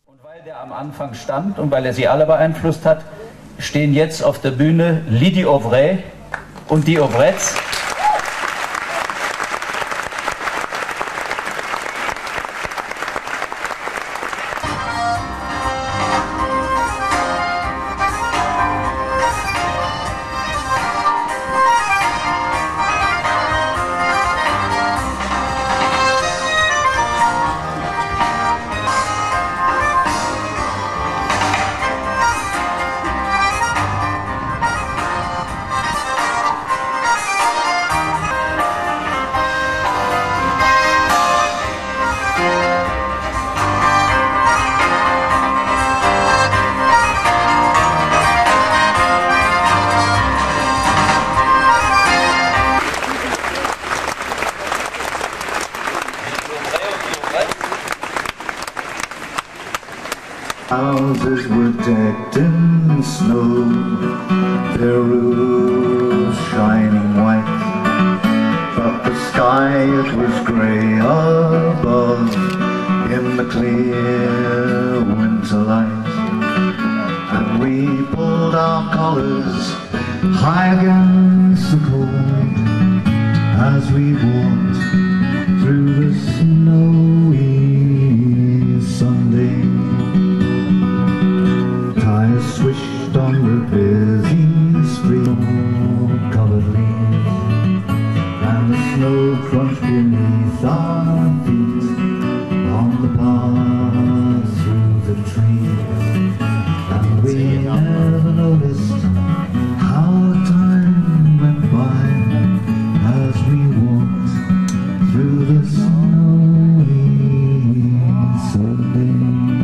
Und weil der am Anfang stand und weil er sie alle beeinflusst hat, stehen jetzt auf der Bühne Lydie Auvray und die Auvrettes. Houses were decked in snow, their roofs shining white, but the sky it was grey above in the clear winter light. And we pulled our collars high against the cold as we walked through the snowy Sunday. Tires swished on the busy street, covered leaves, and the snow crunched beneath our feet on the path through the trees. And we never noticed how time went by as we walked through the snowy Sunday.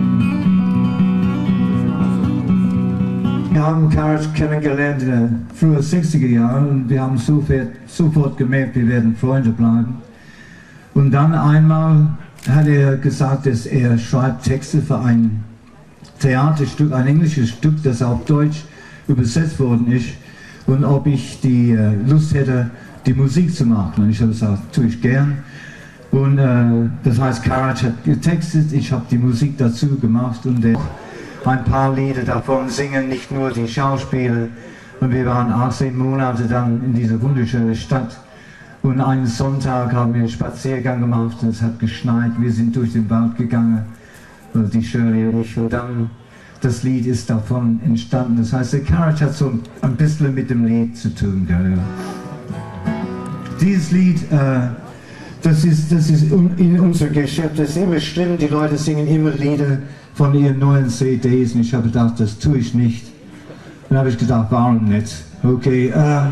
Wir haben Courage kennengelernt in den frühen 60er Jahren und wir haben sofort gemerkt, wir werden Freunde bleiben. Und dann einmal hat er gesagt, dass er schreibt Texte für ein Theaterstück, ein englisches Stück, das auf Deutsch übersetzt worden ist, und ob ich die Lust hätte, die Musik zu machen. Und ich habe gesagt, tue ich gern. Und das heißt, Courage hat getextet, ich habe die Musik dazu gemacht und ein paar Lieder davon singen, nicht nur die Schauspieler. Und wir waren 18 Monate dann in dieser wunderschönen Stadt. Und einen Sonntag haben wir einen Spaziergang gemacht, es hat geschneit, wir sind durch den Wald gegangen, die Shirley und ich. Und dann, das Lied ist davon entstanden. Das heißt, der Courage hat so ein bisschen mit dem Lied zu tun. Gell? Dieses Lied, das ist in unser Geschäft, das ist immer schlimm, die Leute singen immer Lieder von ihren neuen CDs und ich habe gedacht, das tue ich nicht. Dann habe ich gedacht, warum nicht? Okay,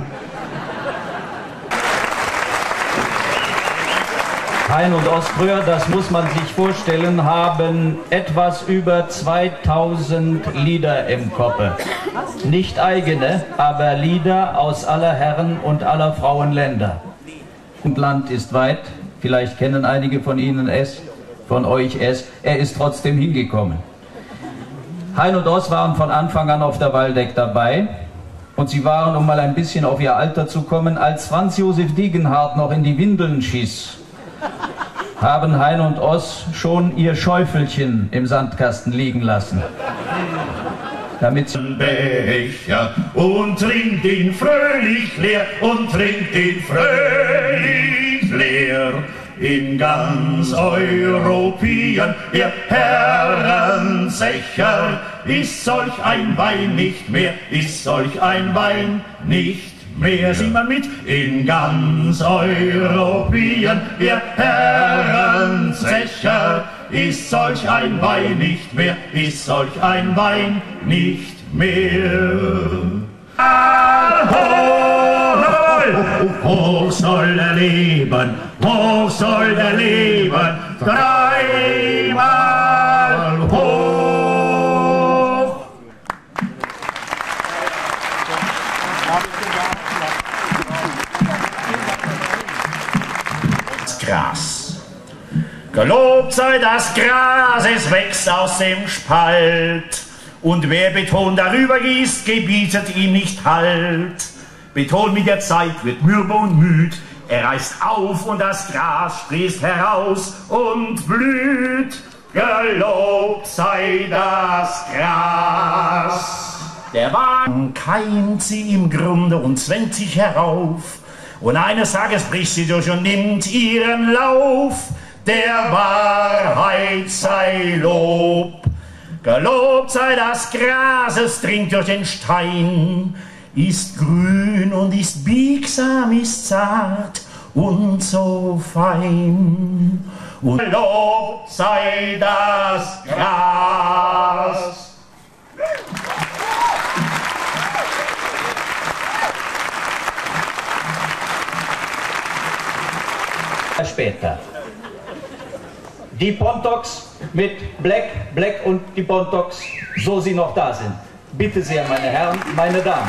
Hein und Ostbröhr, das muss man sich vorstellen, haben etwas über 2000 Lieder im Koppe. Nicht eigene, aber Lieder aus aller Herren und aller Frauenländer. Und Land ist weit, vielleicht kennen einige von Ihnen es, von euch es, er ist trotzdem hingekommen. Hein und Os waren von Anfang an auf der Waldeck dabei und sie waren, um mal ein bisschen auf ihr Alter zu kommen, als Franz Josef Degenhardt noch in die Windeln schieß, haben Hein und Os schon ihr Schäufelchen im Sandkasten liegen lassen. Damit sie Becher und trinkt ihn fröhlich leer und trinkt ihn fröhlich leer. In ganz Europien, ihr Herrensächer, ist solch ein Wein nicht mehr, ist solch ein Wein nicht mehr. Sieh mal mit, in ganz Europien, ihr Herrensächer, ist solch ein Wein nicht mehr, ist solch ein Wein nicht mehr. Hoch soll er leben, hoch soll er leben, dreimal hoch. Das Gras. Gelobt sei das Gras, es wächst aus dem Spalt. Und wer Beton darüber gießt, gebietet ihm nicht Halt. Beton mit der Zeit wird mürbe und müd, er reißt auf und das Gras sprießt heraus und blüht. gelobt sei das Gras. Der Wagen keimt sie im Grunde und zwängt sich herauf, und eines Tages bricht sie durch und nimmt ihren Lauf. Der Wahrheit sei Lob, gelobt sei das Gras, es dringt durch den Stein, ist grün und ist biegsam, ist zart und so fein. Und gelobt sei das Gras. Später. Die Pontoks mit Black und die Pontoks, so sie noch da sind. Bitte sehr, meine Herren, meine Damen.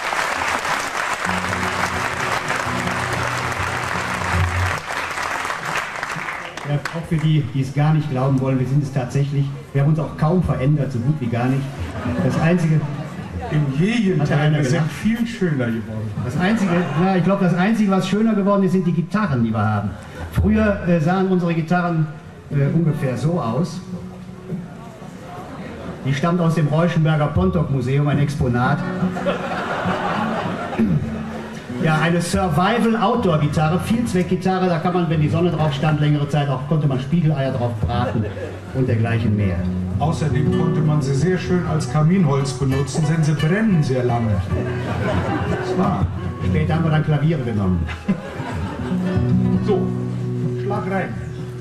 Ja, auch für die, die es gar nicht glauben wollen, wir sind es tatsächlich. Wir haben uns auch kaum verändert, so gut wie gar nicht. Das Einzige... Im Gegenteil, wir sind viel schöner geworden. Das Einzige, ja, ich glaube, das Einzige, was schöner geworden ist, sind die Gitarren, die wir haben. Früher sahen unsere Gitarren ungefähr so aus. Die stammt aus dem Reuschenberger Pontok-Museum, ein Exponat. Ja, eine Survival-Outdoor-Gitarre, Vielzweckgitarre, da kann man, wenn die Sonne drauf stand, längere Zeit auch, konnte man Spiegeleier drauf braten und dergleichen mehr. Außerdem konnte man sie sehr schön als Kaminholz benutzen, denn sie brennen sehr lange. Das war. Später haben wir dann Klaviere genommen. So, schlag rein.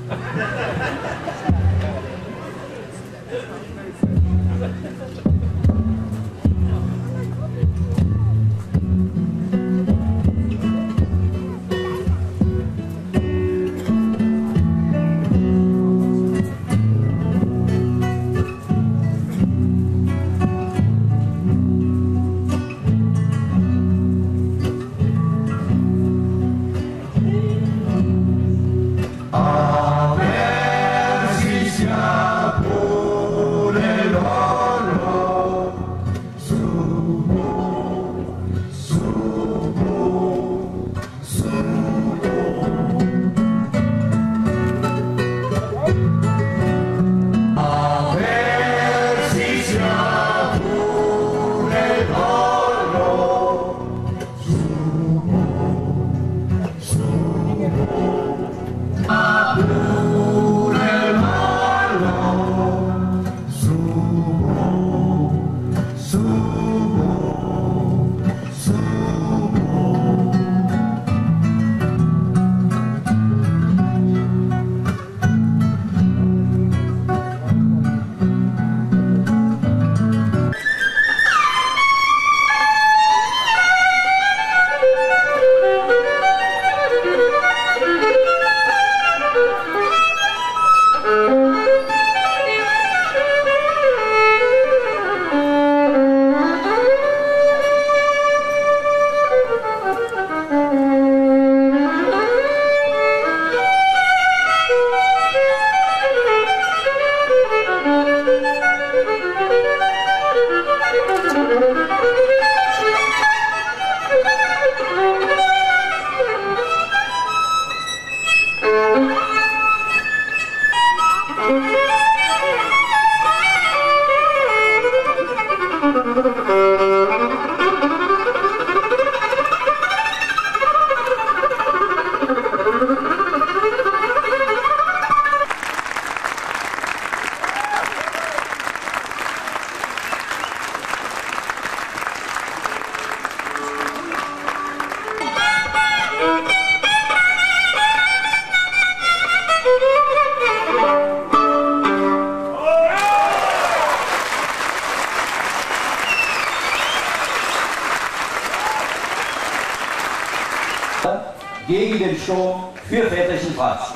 Gegen den Sturm für väterlichen Franz.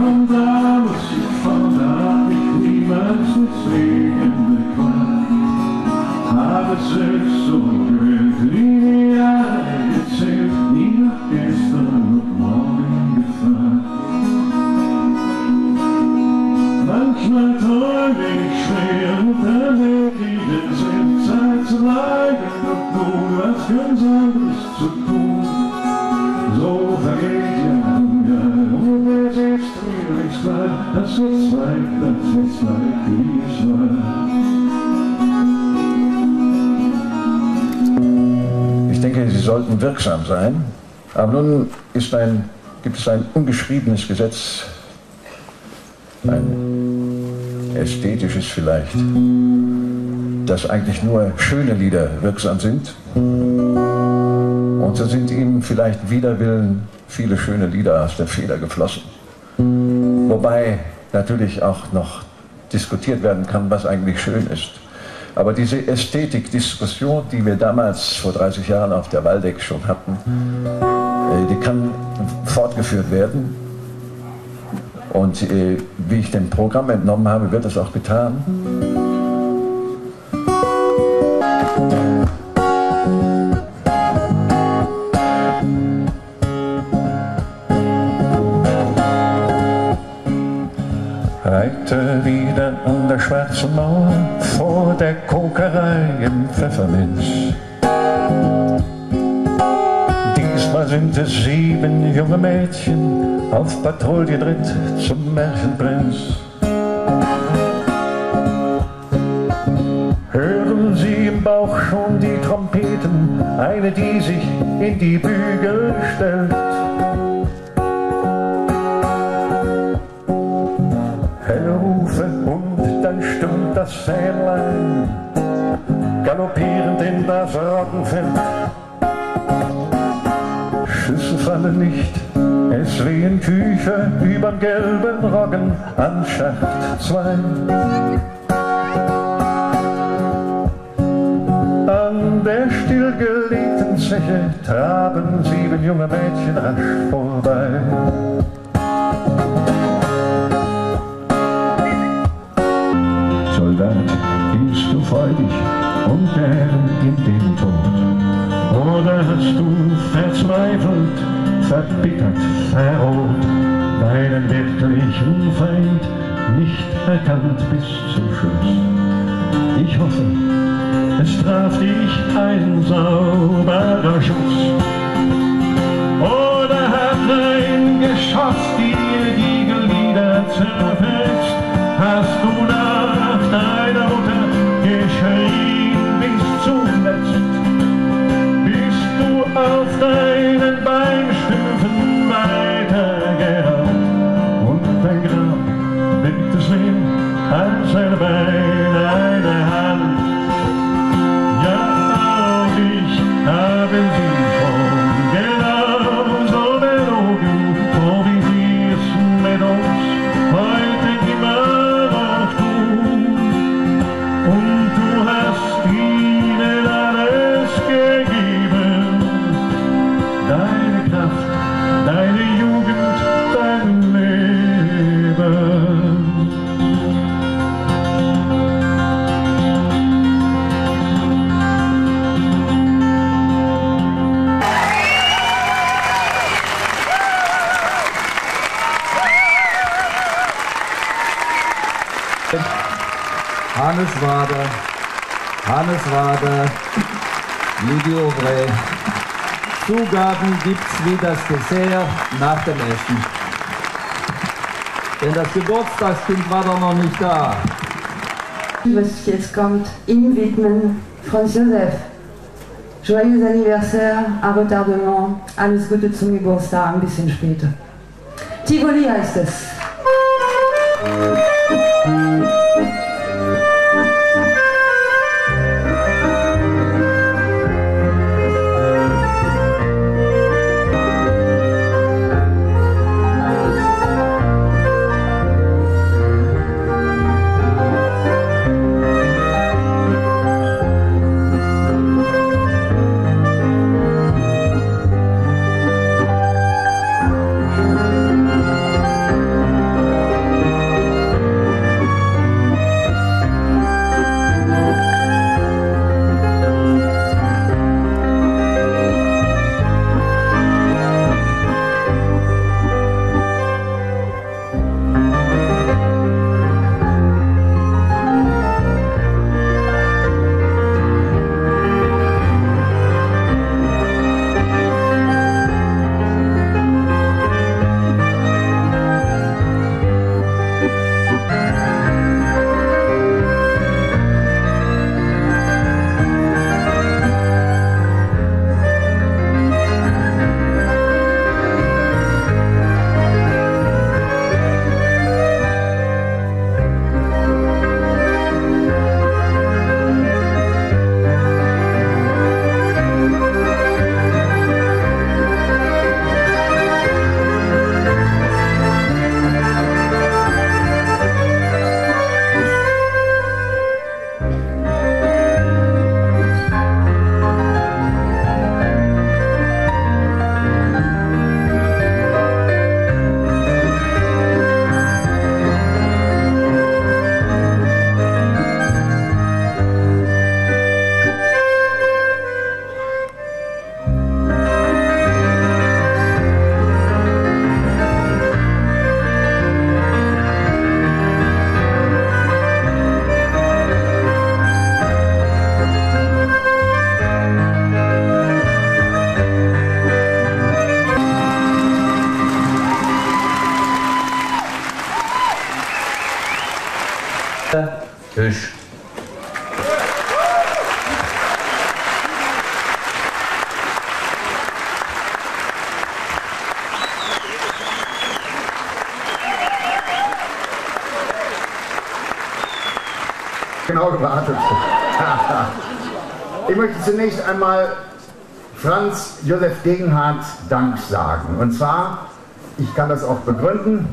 Sing in the clouds. Manchmal träume ich schwer und dann denk ich, es wird Zeit zu bleiben und nun was ganz anderes zu tun. So vergeht Jahr um Jahr und wer selbst nichts war, das wird Zeit, wie es war. Ich denke, sie sollten wirksam sein, aber nun gibt es ein ungeschriebenes Gesetz, ein ästhetisches vielleicht, dass eigentlich nur schöne Lieder wirksam sind. Und so sind ihm vielleicht wider Willen viele schöne Lieder aus der Feder geflossen. Wobei natürlich auch noch diskutiert werden kann, was eigentlich schön ist. Aber diese Ästhetikdiskussion, die wir damals vor 30 Jahren auf der Waldeck schon hatten, die kann fortgeführt werden. Und wie ich dem Programm entnommen habe, wird das auch getan. Reite wieder an der schwarzen Mauer vor der Kokerei im Pfefferminz. Diesmal sind es 7 junge Mädchen auf Patrouille dritt zum Märchenprinz. Hören Sie im Bauch schon die Trompeten, eine, die sich in die Bügel stellt. Helle Rufe und dann stimmt das Fähnlein galoppierend in das Roggenfeld. Schüsse fallen nicht, es wehen Tücher überm gelben Roggen an Schacht 2. An der stillgelegten Zeche traben 7 junge Mädchen rasch vorbei. Soldat, gehst du freudig und gern in den Tod? Oder hast du verzweifelt, verbittert, verroht, deinen wirklichen Feind nicht erkannt bis zum Schluss? Ich hoffe, es traf dich ein sauberer Schuss. Oder hat ein Geschoss dir die Glieder zerfetzt? Hast du nach deiner Mutter geschrien bis zuletzt? Bist du auf deinen Beinstümpfen weitergerannt? Und dein Grab liegt es wem an seinem Bein eine Hand? Ja, auch ich habe sie schon genauso belogen, so wie sie es mit uns heute immer noch tun. Und du hast ihnen alles gegeben, deine Kraft, deine Jugend, dein Leben. Hannes Wader, Lydie Aubray. Zugaben gibt's wie das Dessert nach dem Essen. Denn das Geburtstagskind war doch noch nicht da. Was jetzt kommt, ihm widmen, Franz Josef. Joyeux anniversaire, à retardement, alles Gute zum Geburtstag, ein bisschen später. Tivoli heißt es. Tisch. Genau gewartet. Ich möchte zunächst einmal Franz Josef Degenhardt Dank sagen. Und zwar, ich kann das auch begründen,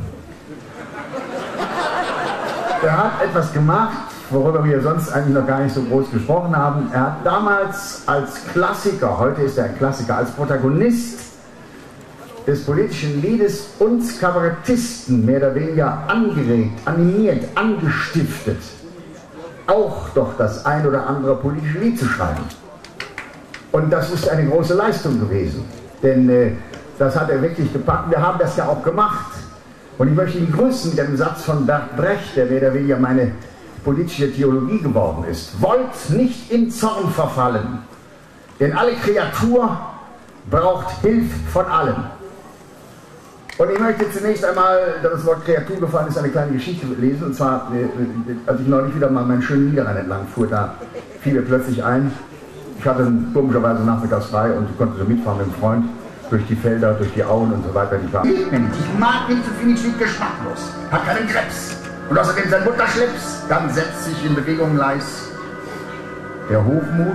er hat etwas gemacht, worüber wir sonst eigentlich noch gar nicht so groß gesprochen haben. Er hat damals als Klassiker, heute ist er ein Klassiker, als Protagonist des politischen Liedes uns Kabarettisten mehr oder weniger angeregt, animiert, angestiftet, auch doch das ein oder andere politische Lied zu schreiben. Und das ist eine große Leistung gewesen, denn das hat er wirklich gepackt. Wir haben das ja auch gemacht. Und ich möchte ihn grüßen mit einem Satz von Bert Brecht, der mehr oder weniger meine politische Theologie geworden ist. Wollt nicht in Zorn verfallen, denn alle Kreatur braucht Hilfe von allen. Und ich möchte zunächst einmal, da das Wort Kreatur gefallen ist, eine kleine Geschichte lesen. Und zwar, als ich neulich wieder mal meinen schönen Niederrhein entlang fuhr, da fiel mir plötzlich ein, ich hatte komischerweise nachmittags frei und konnte so mitfahren mit einem Freund durch die Felder, durch die Auen und so weiter. Ich mag nicht so viel, nicht geschmacklos, hat keinen Krebs und außerdem sein Mutterschlips. Dann setzt sich in Bewegung leis der Hochmut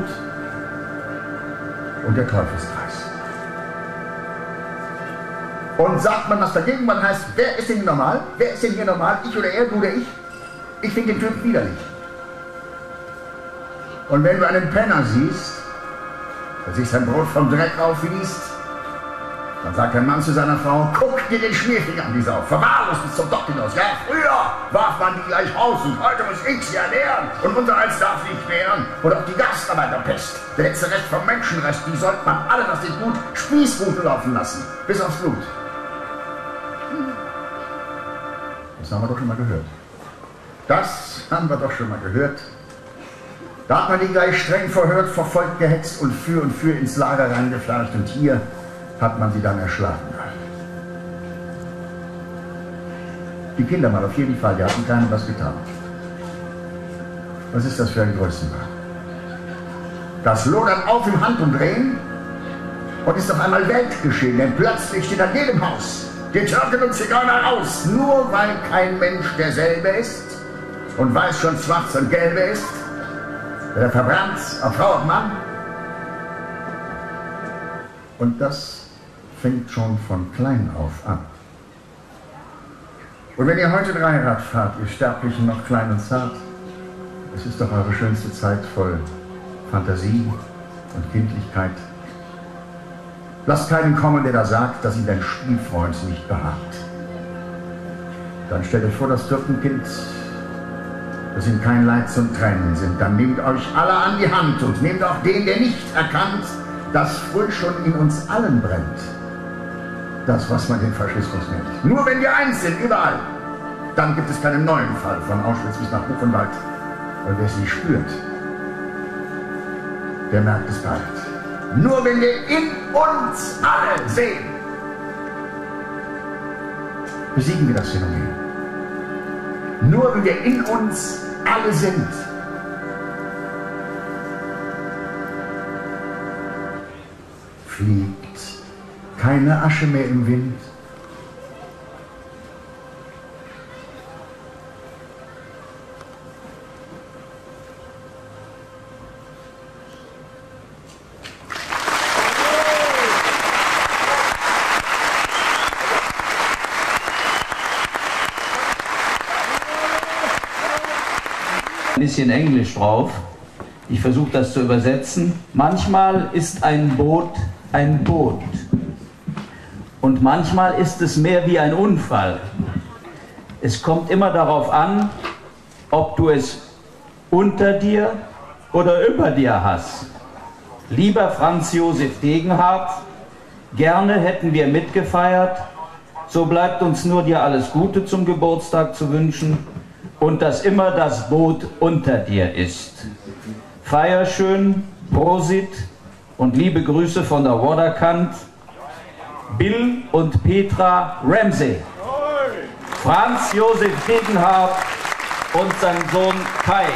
und der Teufelskreis. Und sagt man was dagegen, man heißt, wer ist denn hier normal? Wer ist denn hier normal? Ich oder er, du oder ich? Ich finde den Typ widerlich. Und wenn du einen Penner siehst, der sich sein Brot vom Dreck aufliest, dann sagt ein Mann zu seiner Frau, guck dir den Schmierfinger an, die Sau, verwahrlos bis zum Dock hinaus. Ja, früher warf man die gleich aus und heute muss ich sie ernähren und unser Eins darf nicht mehren. Und auch die Gastarbeiterpest, der letzte Rest vom Menschenrest, die sollte man alle, was nicht gut, Spießruten laufen lassen, bis aufs Blut. Das haben wir doch schon mal gehört. Das haben wir doch schon mal gehört. Da hat man die gleich streng verhört, verfolgt, gehetzt und für ins Lager reingeflanscht und hier hat man sie dann erschlagen. Die Kinder mal auf jeden Fall, die hatten keinem was getan. Was ist das für ein Größenwahn? Das lodert auf im Handumdrehen und ist auf einmal Weltgeschehen, denn plötzlich steht an jedem Haus die Türken und Zigeuner raus, nur weil kein Mensch derselbe ist und weiß schon schwarz und gelbe ist, der verbrannt auf Frau und Mann. Und das fängt schon von klein auf an. Und wenn ihr heute Dreirad fahrt, ihr Sterblichen noch klein und zart, es ist doch eure schönste Zeit voll Fantasie und Kindlichkeit. Lasst keinen kommen, der da sagt, dass ihm dein Spielfreund nicht behagt. Dann stellt euch vor, das Türkenkind, dass ihm kein Leid zum Tränen sind. Dann nehmt euch alle an die Hand und nehmt auch den, der nicht erkannt, dass früh schon in uns allen brennt. Das, was man den Faschismus nennt. Nur wenn wir eins sind, überall, dann gibt es keinen neuen Fall von Auschwitz bis nach Buchenwald. Und wer es nicht spürt, der merkt es bald. Nur wenn wir in uns alle sehen, besiegen wir das Phänomen. Nur wenn wir in uns alle sind. Fliegt keine Asche mehr im Wind. Ein bisschen Englisch drauf. Ich versuche das zu übersetzen. Manchmal ist ein Boot ein Boot. Und manchmal ist es mehr wie ein Unfall. Es kommt immer darauf an, ob du es unter dir oder über dir hast. Lieber Franz Josef Degenhardt, gerne hätten wir mitgefeiert. So bleibt uns nur dir alles Gute zum Geburtstag zu wünschen. Und dass immer das Boot unter dir ist. Feier schön, Prosit und liebe Grüße von der Waterkant, Bill und Petra Ramsey, Franz Josef Degenhardt und sein Sohn Kai.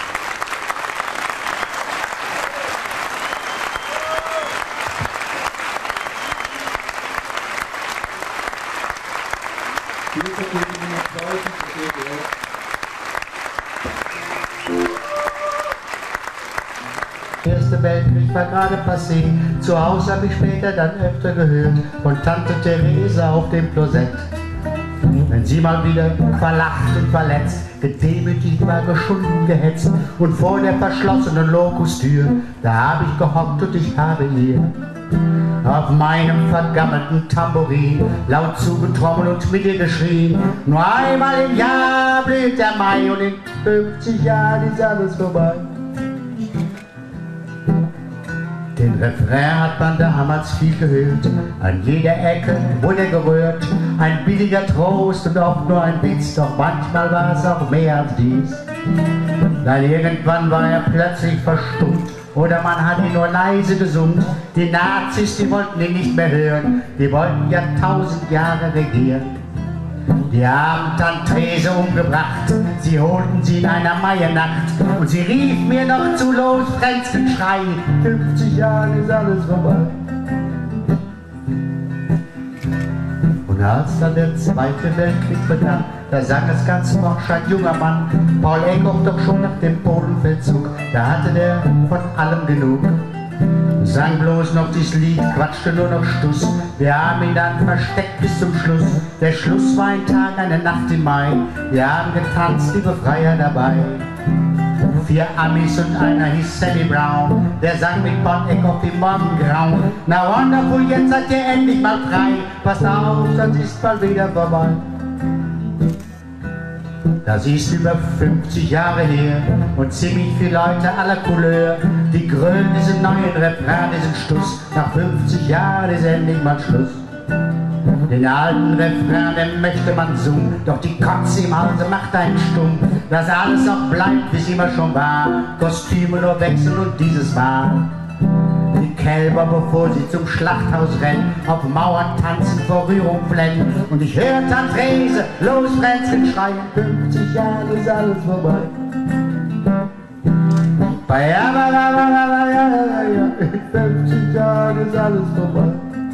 Der Erste Weltkrieg war gerade passé, zu Hause habe ich später dann öfter gehört von Tante Therese auf dem Klosett. Wenn sie mal wieder verlacht und verletzt, gedemütigt war, geschunden, gehetzt und vor der verschlossenen Lokustür, da habe ich gehockt und ich habe ihr auf meinem vergammelten Tambourin laut zugetrommelt und mit ihr geschrien. Nur einmal im Jahr blüht der Mai und in 50 Jahren ist alles vorbei. Den Refrain hat man damals viel gehört, an jeder Ecke wurde er gerührt. Ein billiger Trost und oft nur ein Witz, doch manchmal war es auch mehr als dies. Weil irgendwann war er plötzlich verstummt oder man hat ihn nur leise gesummt. Die Nazis, die wollten ihn nicht mehr hören, die wollten ja 1000 Jahre regieren. Die haben Tante umgebracht, sie holten sie in einer Maiernacht und sie rief mir noch zu los, Fränzchen Schrei, 50 Jahre ist alles vorbei. Und als dann der Zweite Weltkrieg begann, da sang es ganz forsch ein junger Mann, Paul Eckhoff doch schon nach dem Polenfeldzug, da hatte der von allem genug. Sang bloß noch dieses Lied, quatschte nur noch Stuss. Wir haben ihn dann versteckt bis zum Schluss. Der Schluss war ein Tag, eine Nacht im Mai. Wir haben getanzt, die Befreier dabei. 4 Amis und einer hieß Sally Brown. Der sang mit Paul Eckhoff im Morgengrauen. Na wonderful, jetzt seid ihr endlich mal frei. Passt auf, sonst ist bald wieder vorbei. Das ist über 50 Jahre her und ziemlich viele Leute aller Couleur, die grölen diesen neuen Refrain, diesen Stuss. Nach 50 Jahren ist endlich mal Schluss. Den alten Refrain, den möchte man summen, doch die Kotze im Halse macht einen stumm. Dass alles auch bleibt, wie es immer schon war, Kostüme nur wechseln und dieses Mal. Die Kälber, bevor sie zum Schlachthaus rennen, auf Mauern tanzen, vor Rührung flennen. Und ich höre Tante, los Fränzchen schreien, 50 Jahre ist alles vorbei. Ja, 50 Jahre ist alles vorbei.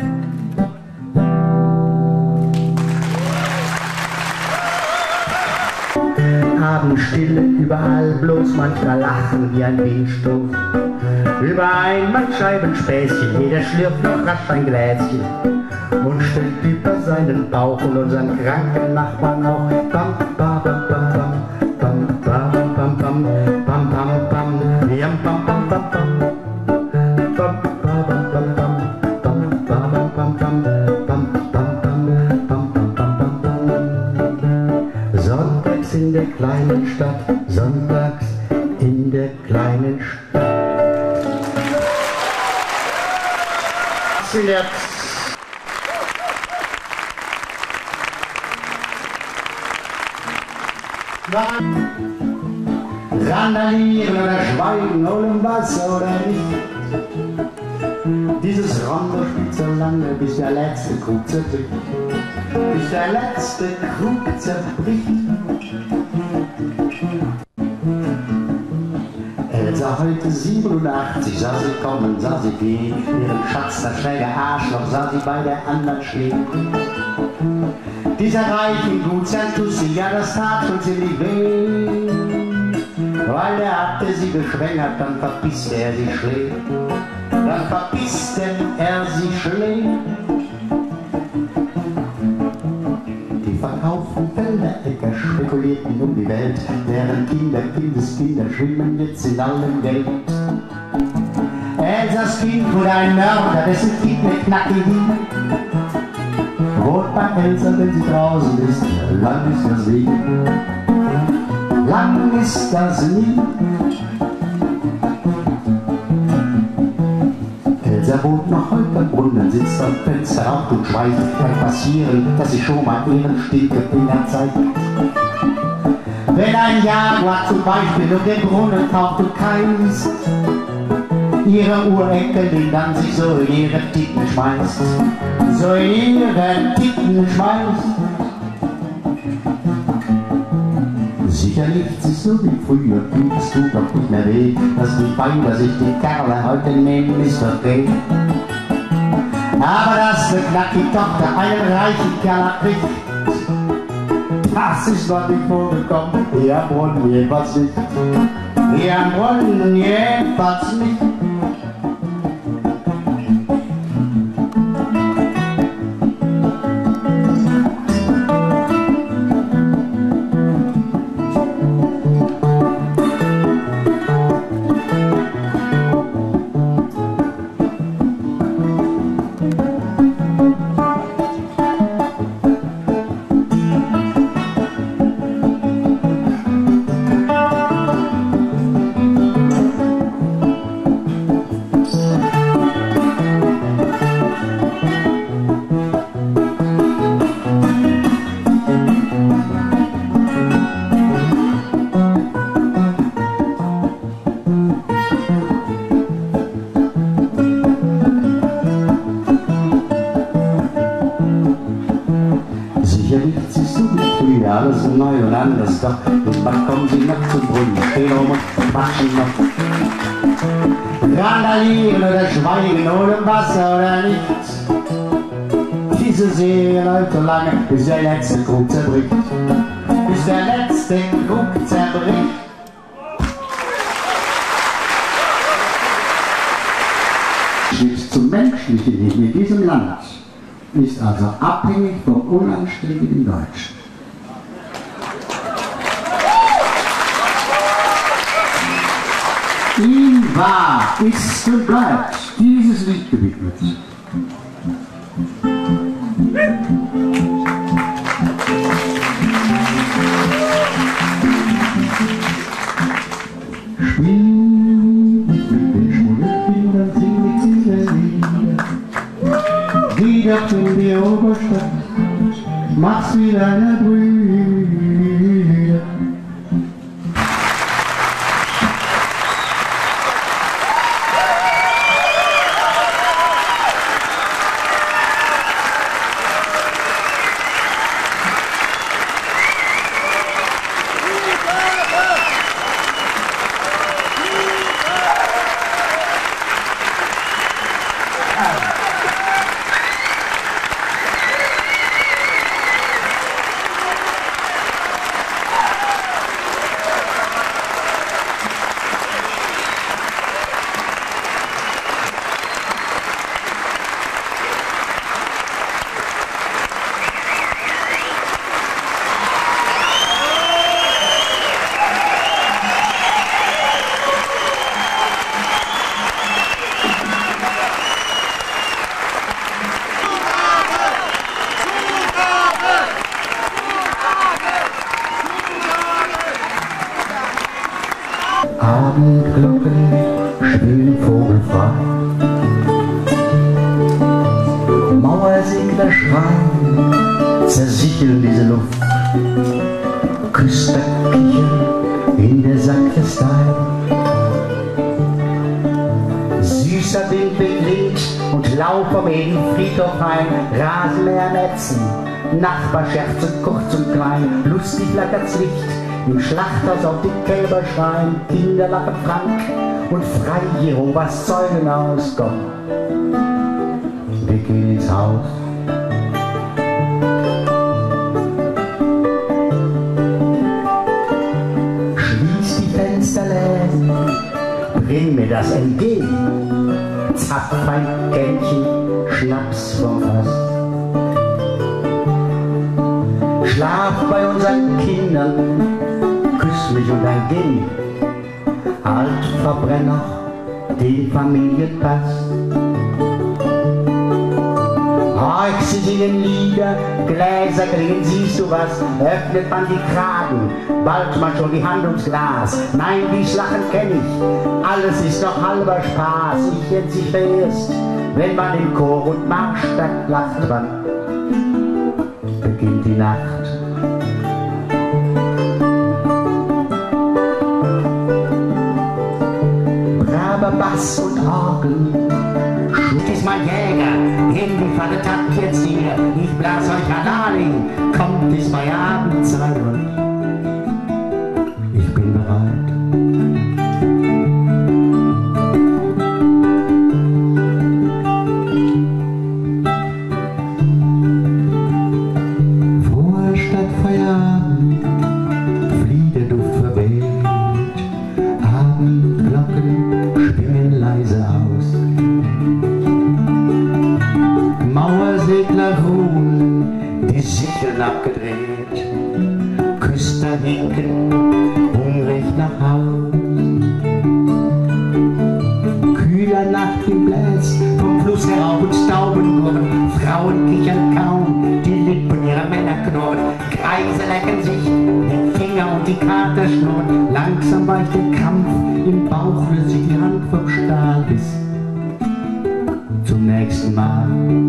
Abendstille überall, bloß manchmal lachen wie ein Windstoß. Über ein Scheibenspänzchen, jeder schlürft noch rasch ein Gläschen und stellt über seinen Bauch und unseren kranken Nachbarn auch. Bam, bam, bam, bam, bam, bam, bam, bam, bam, bam, bam, bam, ja, bam, bam, bam, bam, bam, bam, bam, bam, bam, bam, bam, bam, bam, Sonntags in der kleinen Stadt, sonntags in der kleinen Stadt. Randalieren oder schweigen, holen Wasser oder nicht. Dieses Rondo spielt so lange, bis der letzte Krug zerbricht. Bis der letzte Krug zerbricht. heute 87, sah sie kommen, sah sie gehen, ihren Schatz, das schräge Arschloch, sah sie bei der anderen stehen. Dieser reichen Gutsherrn-Tussi, ja, das tat schon ziemlich weh, weil er hatte sie geschwängert, dann verpisste er sie schlägt, dann verpisste er sie schlägt. Die verkauften Felderäcker spekulierten um die Welt, deren Kinder, Kindeskinder schwimmen jetzt in allem Geld. Elsas Kind wurde ein Mörder, dessen Kind eine Knacke ging. Rot bei Elsa, wenn sie draußen ist, lang ist das nie. Lang ist das nie. Elsa wohnt noch heute am Brunnen, sitzt am Fenster, raucht und schweigt. Kann passieren, dass sie schon mal ihren Stinkefinger zeigt. Wenn ein Jaguar zum Beispiel um den Brunnen taucht und keinen ist, ihre Urenkelin dann sich so in ihre Titten schmeißt, so in ihre Titten schmeißt. Sicher nicht sich so wie früher, es tut doch nicht mehr weh, dass die Weiber sich die Kerle heute nehmen, ist okay. Aber dass eine knackige Tochter einen reichen Kerl kriegt, das ist noch nicht vorgekommen, hier am Brunnen jedenfalls nicht. Hier am Brunnen jedenfalls nicht. Alles neu und anders, doch und wann kommen sie noch zum Brunnen, stehen rum und machen noch. Randalieren oder schweigen ohne Wasser oder nichts. Diese Serie läuft so lange, bis der letzte Krug zerbricht. Bis der letzte Krug zerbricht. Schnitt zum menschlichen Leben in diesem Land ist also abhängig vom unanständigen Deutschen. Ihm war, ist und bleibt dieses Lied gewidmet. Spiel mit den Schmuddelkindern, sing mit ihnen Lieder. Geh doch in die Oberstadt, mach's wie deine Brüder. Abendglocken spielen vogelfrei. Mauersegler schreien, zersicheln diese Luft. Küster kichern in der Sakristei. Süßer Wind weht links und Lauf vom Friedhof ein. Rasenmäher netzen, Nachbarscherze kurz und klein. Lustig flackert's Licht Im Schlachthaus auf die Kälber schreien, Kinder lachen frank und frei Jehovas Zeugen aus Gott. Wir gehen ins Haus. Schließ die Fenster leer, bring mir das MG. Zapf ein Kännchen, Schnaps vom Fass. Schlaf bei unseren Kindern, küss mich und ein Geh. Halt, verbrenn noch den Familienpass. Horch, sie singen Lieder, Gläser klingen, siehst du was? Öffnet man die Kragen, bald man schon die Hand ums Glas. Nein, dies Lachen kenn ich, alles ist noch halber Spaß. Ich entziehe erst, wenn man im Chor und Marschtakt lacht. Wann beginnt die Nacht? Braver Bass und Orgel, Schut ist mein Jäger, in die Falle tappt jetzt hier. Ich blas euch Adaling, kommt es bei Abendzeit und ich bin bereit. Vor Stadtfeierabend, Fliederduft verweht, Abendglocken spielen leise aus. Mauersegler ruhen, die Sicheln abgedreht, Küster hinken, hungrig nach Haus. Kühler Nachtwind bläst vom Fluss herauf und Tauben gurren, Frauen kichern kaum, die Lippen ihrer Männer knurren, Kreise lecken sich, die Finger und die Kater schnurren, langsam weicht der Kampf, im Bauch löst sich die Hand vom Stahl bis zum nächsten Mal.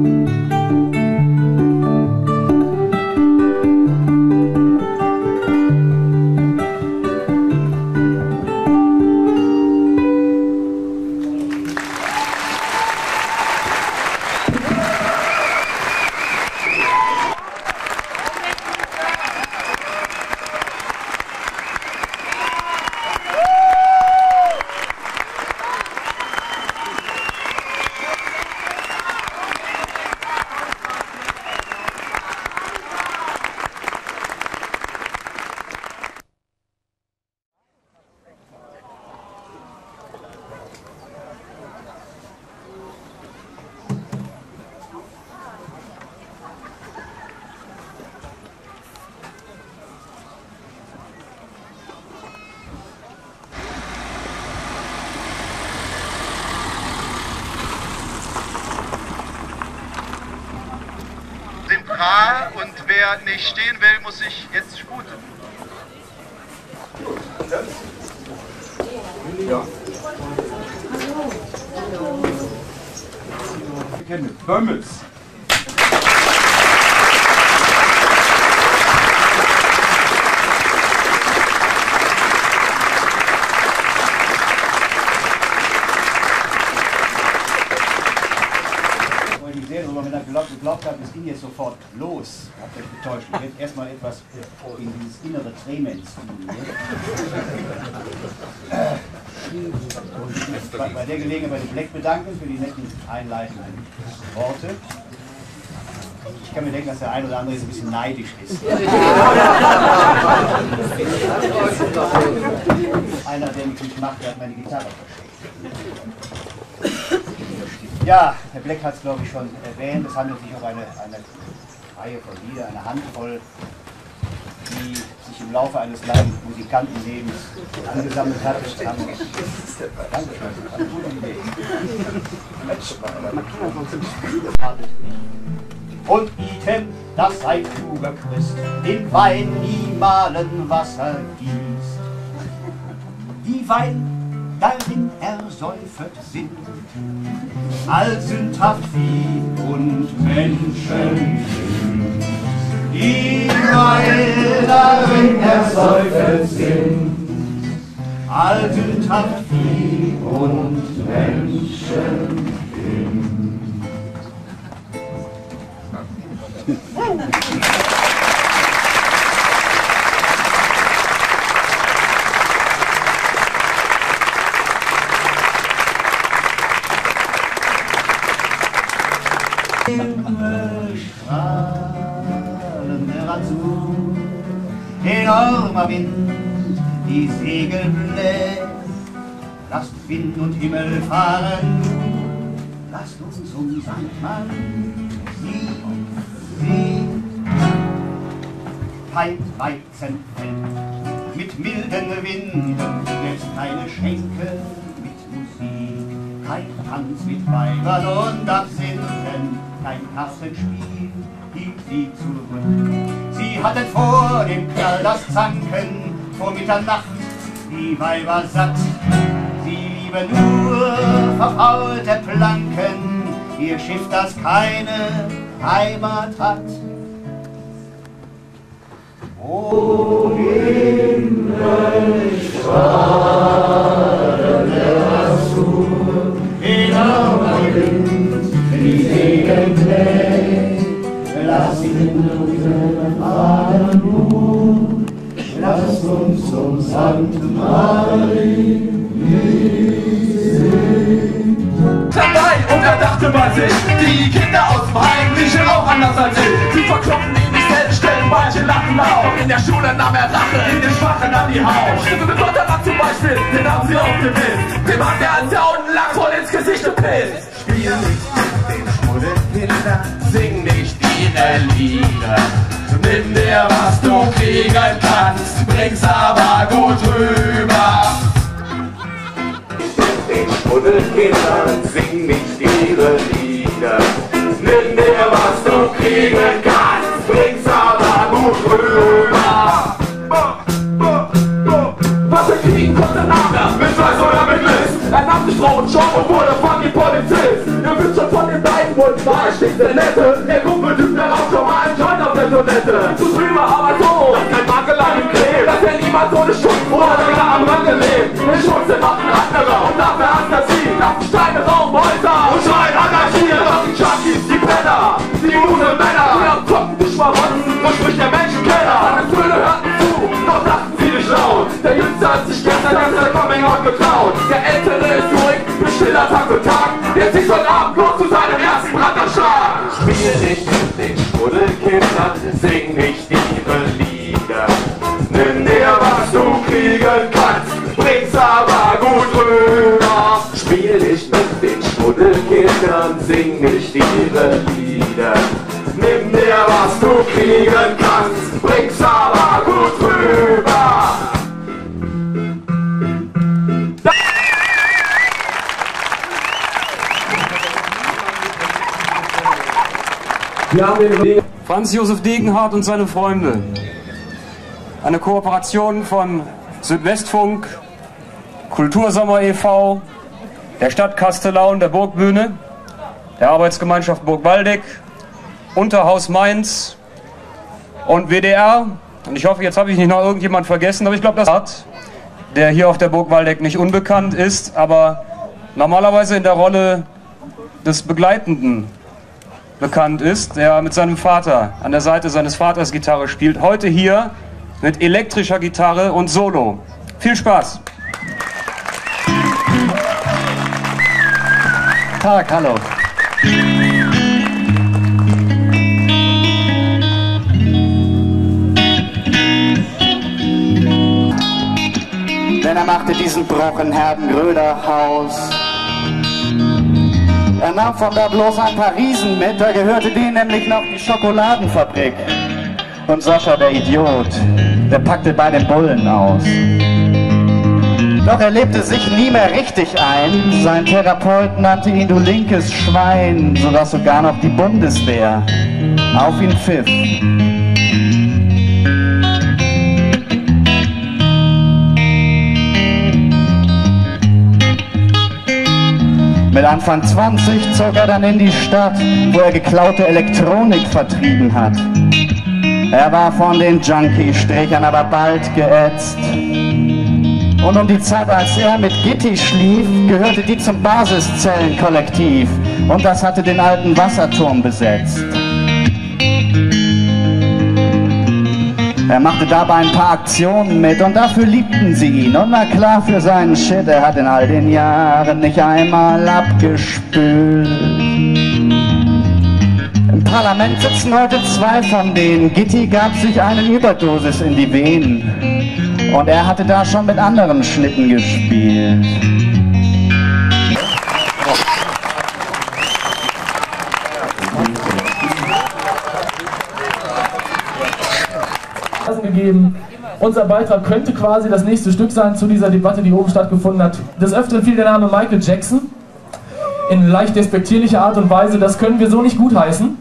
Und wer nicht stehen will, muss sich jetzt sputen. Ja. Bömmels. Wenn er geglaubt hat, es ging jetzt sofort los, habt euch getäuscht. Ich werde erstmal etwas in dieses innere Tremens und bei der Gelegenheit bei dem Black bedanken für die netten einleitenden Worte. Ich kann mir denken, dass der ein oder andere jetzt ein bisschen neidisch ist. Einer, der mich nicht macht, der hat meine Gitarre versteckt. Ja, Herr Black hat es, glaube ich, schon erwähnt. Es handelt sich um eine Reihe von Liedern, eine Handvoll, die sich im Laufe eines langen Musikantenlebens angesammelt hat. Und bieten, das sei kluger Christ, den Wein nie mahlen Wasser gießt. Die Wein darin ersäufet sind, all sündhaft Vieh und Menschen. Die Wein darin ersäufet sind, all sündhaft Vieh und Menschen. strahlender Azur, enormer Wind, die Segel bläst. Lasst Wind und Himmel fahren, lasst uns um Sandmann sie kein Weizenfeld mit milden Winden, selbst keine Schenke mit Musik, kein Tanz mit Weibern und Absinten, kein Kassenspiel hielt sie zurück. Sie hatten vor dem Knall das Zanken, vor Mitternacht die Weiber satt. Sie lieben nur verfaulte Planken, ihr Schiff, das keine Heimat hat. Wohin strahlende Azur, enormer Wind, die Segel bläst, lass ihn unseren Atem ruhen, lasst uns zum Sankt Marien singen. Dabei und er dachte bei sich, die Kinder aus dem Heim riechen auch anders als ich. Sie verklopfen ihn nicht selbst, stellen manche lachen laut. In der Schule nahm er Rache, in den Schwachen an die Haut. Stimme mit Lottermann zum Beispiel, den haben sie aufgewisst. Dem hat er als der unten lag voll ins Gesicht gepisst. Spiel nicht mit den Schmuddelkindern, sing nicht ihre Lieder. Nimm dir, was du kriegen kannst, bring's aber gut rüber. Den Schmuddelkindern sing nicht ihre Lieder. Nimm dir, was du kriegen kannst, bring's aber gut rüber. Was er kriegen konnte, nahm er, mit Weiß oder mit List. Er nahm sich Frau und Job und wurde fucking Polizist. Ihr wisst schon von den beiden, wo es war, steht der Nette. Der Kumpeltyp, der raucht schon mal einen Joint auf der Toilette. Zu drüber, aber so, dass kein Makel an ihm klebt. Dass er niemals ohne Schutz oder sogar am Rande lebt. Den Schutz, den macht ein anderer und dafür Fantasie. Lassen Steine, Raumhäuser und schreien Anarchie. Das sind Junkies, die Penner, die guten Männer. Die am Zocken, die Schmarotzen, so spricht der Menschenkenner. Alle Söhne hörten zu, doch dachten sie nicht laut. Der Jüngste hat sich gestern ganz der Coming-out getraut. Der Ältere ist ruhig, bestiller Tag für Tag. Der zieht heute Abend los zu seinem ersten Brandanschlag. Spiel nicht mit den Schmuddelkindern, sing nicht ihre Lieder. Nimm dir, was du kriegen kannst, bring's aber gut rüber. Spiel nicht mit den Schmuddelkindern, sing nicht ihre Lieder. Nimm dir, was du kriegen kannst, bring's aber gut rüber. Wir haben den Franz Josef Degenhardt und seine Freunde. Eine Kooperation von Südwestfunk, Kultursommer e.V., der Stadt Kastelau und der Burgbühne, der Arbeitsgemeinschaft Burg Waldeck, Unterhaus Mainz und WDR. Und ich hoffe, jetzt habe ich nicht noch irgendjemand vergessen, aber ich glaube, das hat, der hier auf der Burg Waldeck nicht unbekannt ist, aber normalerweise in der Rolle des Begleitenden bekannt ist, der mit seinem Vater an der Seite seines Vaters Gitarre spielt. Heute hier mit elektrischer Gitarre und Solo. Viel Spaß! Tag, hallo. Denn er machte diesen Bruch in Herdengröderhaus. Er nahm von da bloß ein paar Riesen mit, da gehörte denen nämlich noch die Schokoladenfabrik. Und Sascha, der Idiot, der packte bei den Bullen aus. Doch er lebte sich nie mehr richtig ein. Sein Therapeut nannte ihn du linkes Schwein, sodass sogar noch die Bundeswehr auf ihn pfiff. Mit Anfang 20 zog er dann in die Stadt, wo er geklaute Elektronik vertrieben hat. Er war von den Junkie-Strichern aber bald geätzt. Und um die Zeit, als er mit Gitti schlief, gehörte die zum Basiszellenkollektiv. Und das hatte den alten Wasserturm besetzt. Er machte dabei ein paar Aktionen mit und dafür liebten sie ihn. Und na klar, für seinen Shit, er hat in all den Jahren nicht einmal abgespült. Parlament sitzen heute zwei von denen. Gitti gab sich eine Überdosis in die Venen. Und er hatte da schon mit anderen Schnitten gespielt. Gegeben. Unser Beitrag könnte quasi das nächste Stück sein zu dieser Debatte, die oben stattgefunden hat. Des Öfteren fiel der Name Michael Jackson in leicht despektierlicher Art und Weise. Das können wir so nicht gutheißen.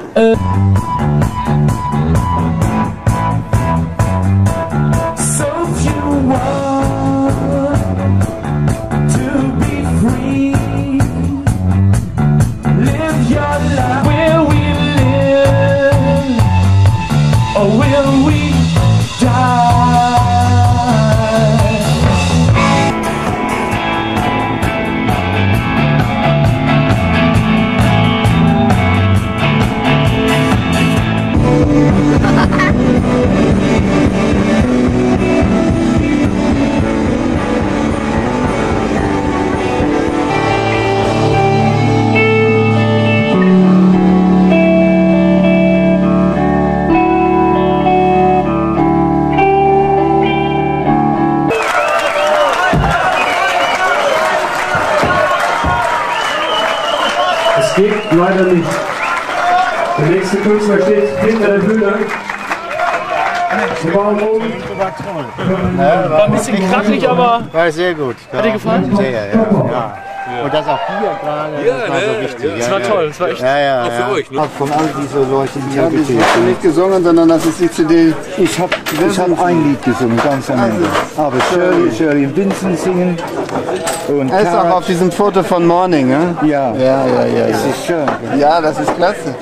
Es geht leider nicht. Der nächste Künstler steht hinter der Bühne. Wir waren oben. War ein bisschen krachelig, aber war sehr gut. Hat dir gefallen? Sehr, ja. Und das auch hier gerade, das war so wichtig. Das war toll, das war echt auch für euch. Ne? Von all diesen Leuten, die hier ich habe nicht gesungen, sondern das ist die CD. Ich hab ein Lied gesungen, ganz am Ende. Aber Shirley und Vincent singen. Und er ist auch auf diesem Foto von Morning, ne? Ja. Das ist schön. Ja, das ist klasse.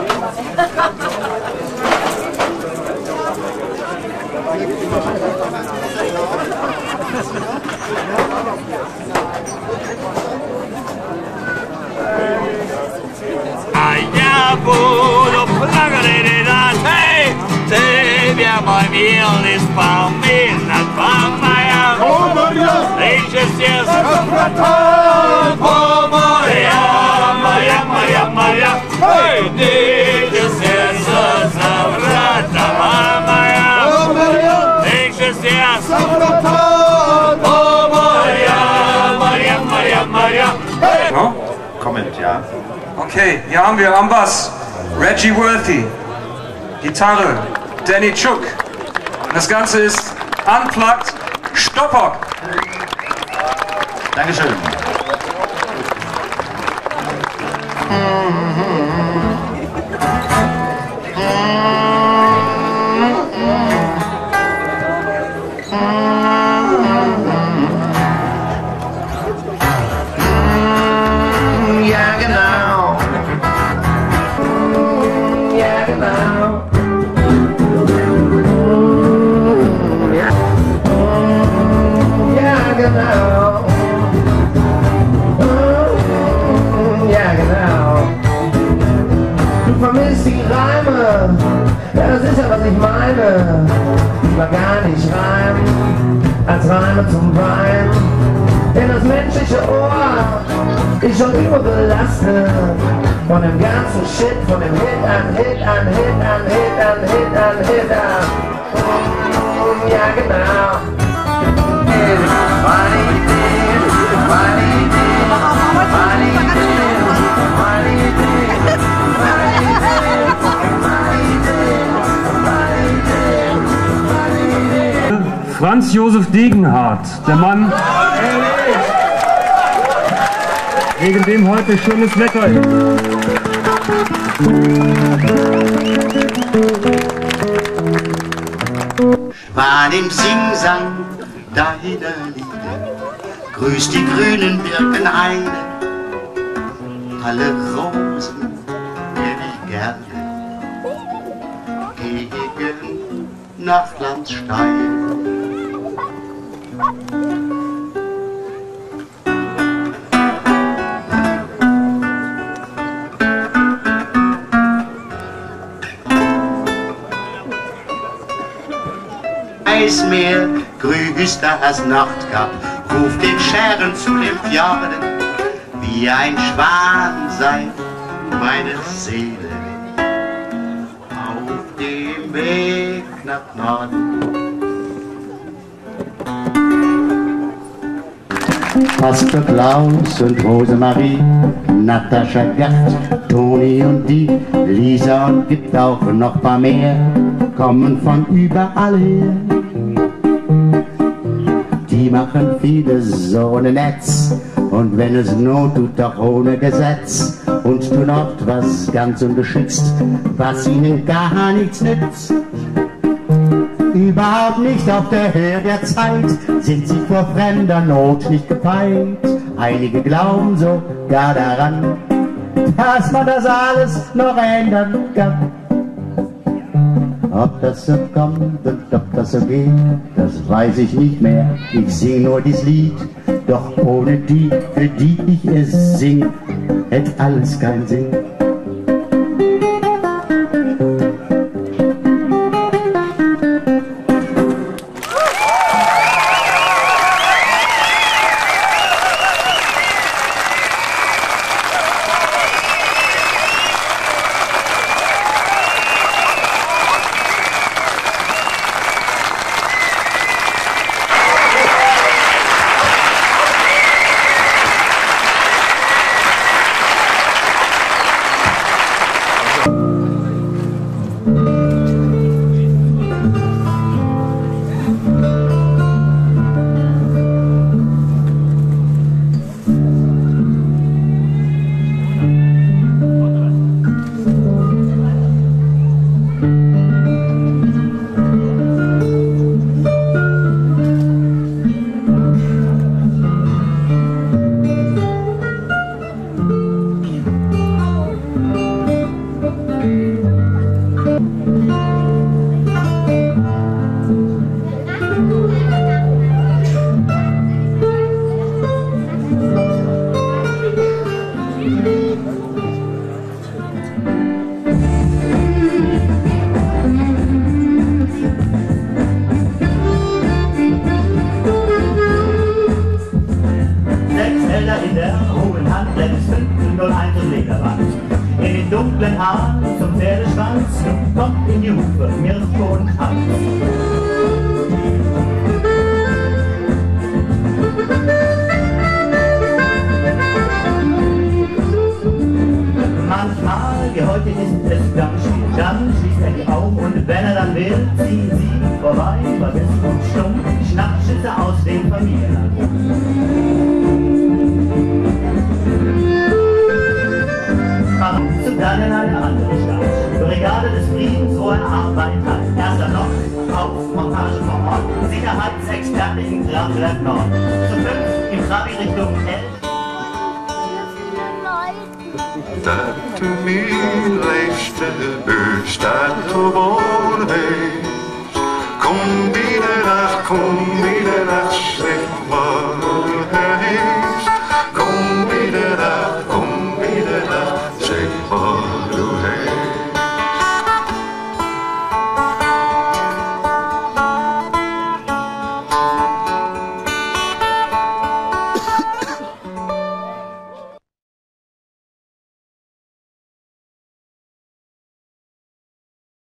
Puro plagare da te, te abbiamo i miei spalmi na Maria. Oh Maria, Maria, Maria, Maria, Maria, hey, dieses Jahr Savrata Maria. Oh Maria, dieses Jahr Savrata. Oh Maria, Maria, Maria, Maria. No? Comment, ja. Okay, hier haben wir am Bass Reggie Worthy, Gitarre Danny Chuk. Das Ganze ist unplugged Stoppock. Dankeschön. Ja, genau. Ja, genau. Ja, genau. Ja, genau. Du vermisst die Reime. Ja, das ist ja, was ich meine. Lieber gar nicht reimen, als Reime zum Wein. Denn das menschliche Ohr ist schon überbelastet von dem ganzen Shit, von dem Hit an Hit an Hit an Hit an Hit an Hit an. Ja, genau. Franz Josef Degenhardt, der Mann, wegen dem heute schönes Wetter ist. Schwan im Singsang deiner Liebe, grüß die grünen Birkenhaine, alle Rosen kenn ich gerne, gegen Nachtlandstein. Eismeer, grüßt das Nordkap, ruft den Schären zu den Fjorden, wie ein Schwan sei meine Seele. Weg nach Norden. Pastor Klaus und Rosemarie, Natascha Gert, Toni und die, Lisa und gibt auch noch paar mehr, kommen von überall her. Die machen vieles so ohne Netz und wenn es not tut, auch ohne Gesetz und tun oft was ganz ungeschützt, was ihnen gar nichts nützt. Überhaupt nicht auf der Höhe der Zeit, sind sie vor fremder Not nicht gefeit. Einige glauben sogar daran, dass man das alles noch ändern kann. Ob das so kommt und ob das so geht, das weiß ich nicht mehr. Ich sing nur dies Lied, doch ohne die, für die ich es sing, hätte alles keinen Sinn. Dat u mijn leefste staat gewoon wees. Kom binnen nacht, zeg maar.